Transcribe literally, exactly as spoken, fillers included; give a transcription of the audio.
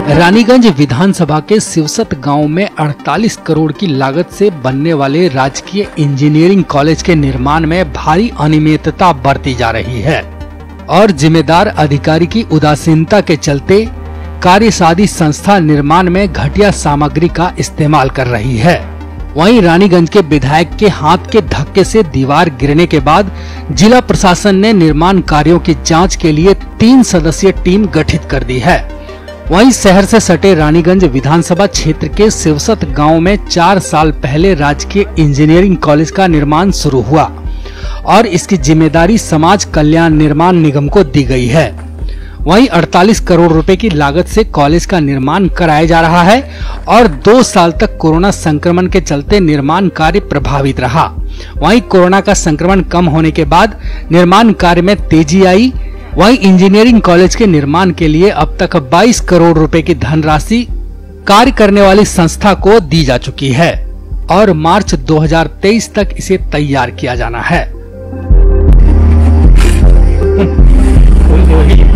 रानीगंज विधानसभा के शिवसत गांव में अड़तालीस करोड़ की लागत से बनने वाले राजकीय इंजीनियरिंग कॉलेज के निर्माण में भारी अनियमितता बरती जा रही है और जिम्मेदार अधिकारी की उदासीनता के चलते कार्यसाधी संस्था निर्माण में घटिया सामग्री का इस्तेमाल कर रही है। वहीं रानीगंज के विधायक के हाथ के धक्के से दीवार गिरने के बाद जिला प्रशासन ने निर्माण कार्यों की जांच के लिए तीन सदस्यीय टीम गठित कर दी है। वहीं शहर से सटे रानीगंज विधानसभा क्षेत्र के शिवसत गांव में चार साल पहले राजकीय इंजीनियरिंग कॉलेज का निर्माण शुरू हुआ और इसकी जिम्मेदारी समाज कल्याण निर्माण निगम को दी गई है। वहीं अड़तालीस करोड़ रुपए की लागत से कॉलेज का निर्माण कराया जा रहा है और दो साल तक कोरोना संक्रमण के चलते निर्माण कार्य प्रभावित रहा। वहीं कोरोना का संक्रमण कम होने के बाद निर्माण कार्य में तेजी आई। वहीं इंजीनियरिंग कॉलेज के निर्माण के लिए अब तक बाईस करोड़ रुपए की धनराशि कार्य करने वाली संस्था को दी जा चुकी है और मार्च दो हज़ार तेईस तक इसे तैयार किया जाना है।